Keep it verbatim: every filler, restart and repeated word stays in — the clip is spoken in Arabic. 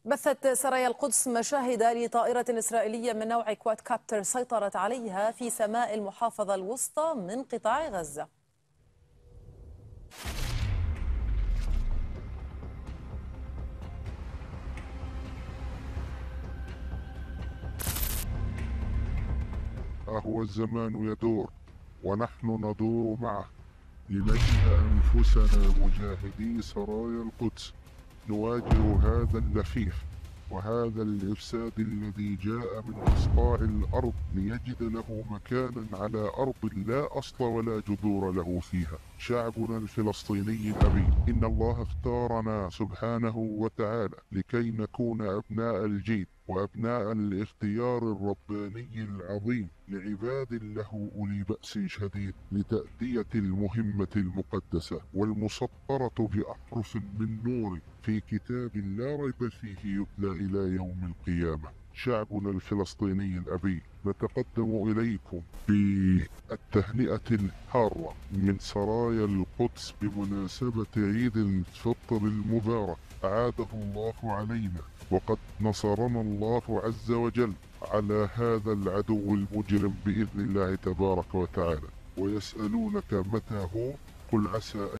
بثت سرايا القدس مشاهد لطائرة إسرائيلية من نوع كواد كابتر سيطرت عليها في سماء المحافظة الوسطى من قطاع غزة. ها هو الزمان يدور ونحن ندور معه لنجد أنفسنا مجاهدي سرايا القدس نواجه هذا اللفيف وهذا الإفساد الذي جاء من أصقاع الأرض ليجد له مكانا على أرض لا أصل ولا جذور له فيها. شعبنا الفلسطيني الأبي، إن الله اختارنا سبحانه وتعالى لكي نكون أبناء الجيد وأبناء الاختيار الرباني العظيم لعباد له أولي بأس شديد لتأدية المهمة المقدسة والمسطرة بأحرف من نور في كتاب لا ريب فيه يتلى إلى يوم القيامة. شعبنا الفلسطيني الأبي، نتقدم إليكم بالتهنئة الحارة من سرايا القدس بمناسبة عيد الفطر المبارك، أعاده الله علينا وقد نصرنا الله عز وجل على هذا العدو المجرم بإذن الله تبارك وتعالى. ويسألونك متى هو؟ قل عسى